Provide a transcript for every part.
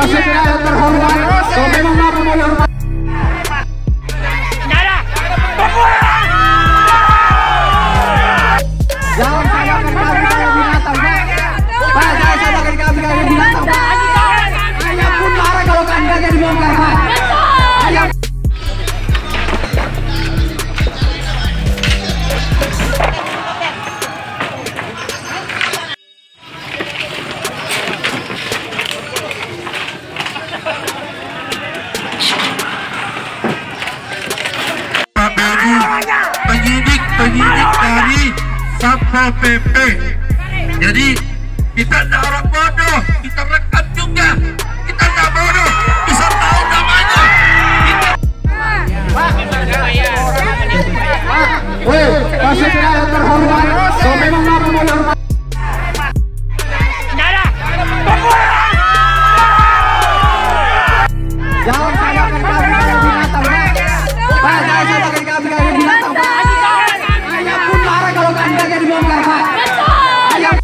wasit yang terhormat, kau memang mampu menghormati. Jangan salahkan kami kayak binatang, Pak. Pak, jangan salahkan kami kayak binatang, Pak. Ayah pun marah kalau kandangnya dibongkar, Pak. Ayah. penyidik dari Satpol PP. Jadi kita tidak orang bodoh, kita rekam juga. Kita tidak bodoh, bisa tahu namanya. Wasit yang terhormat, kau memang mampu menghormati. Jangan salahkan kami kayak binatang, Pak. Pak, jangan salahkan kami kayak binatang, Pak. Ayah pun marah kalau kandangnya dibongkar, Pak. Ayah.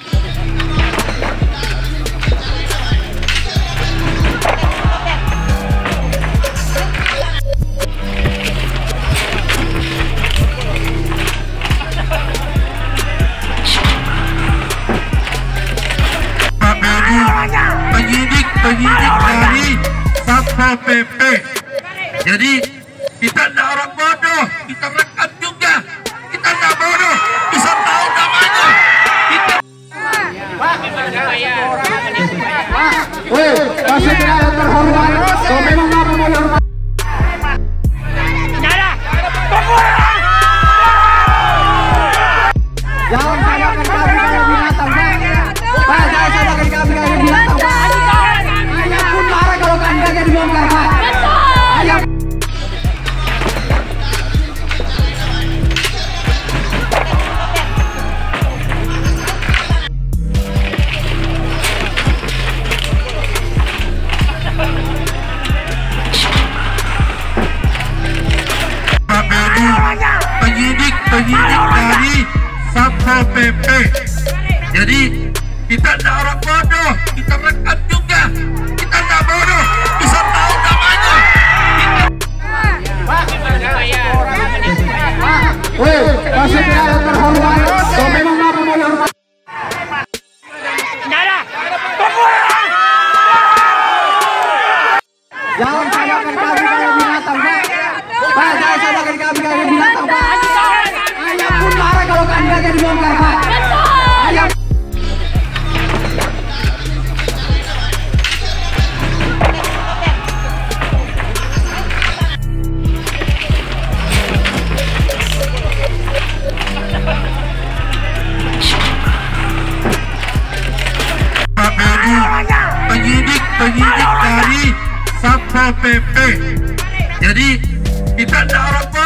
Penyidik dari Satpol PP. Jadi kita tidak orang bodoh, kita rekam juga. Kita tidak bodoh, bisa tahu namanya. Kita Wasit yang terhormat, kau memang mampu menghormati. Jangan salahkan kami kayak binatang, Pak. Pak, jangan salahkan kami kayak binatang, Pak. Ayah pun marah kalau kandangnya dibongkar, Pak. Ayah. penyidik dari Satpol PP. Jadi kita tidak orang bodoh, kita rekam juga. Kita tidak bodoh, bisa tahu namanya. Wasit yang terhormat, kau memang mampu menghormati. Jangan salahkan kami kayak binatang, Pak. Pak, jangan salahkan kami kayak binatang, Pak. Ayah pun marah kalau kandangnya dibongkar, Pak. Ayah. Penyidik dari Satpol PP. Jadi kita tidak orang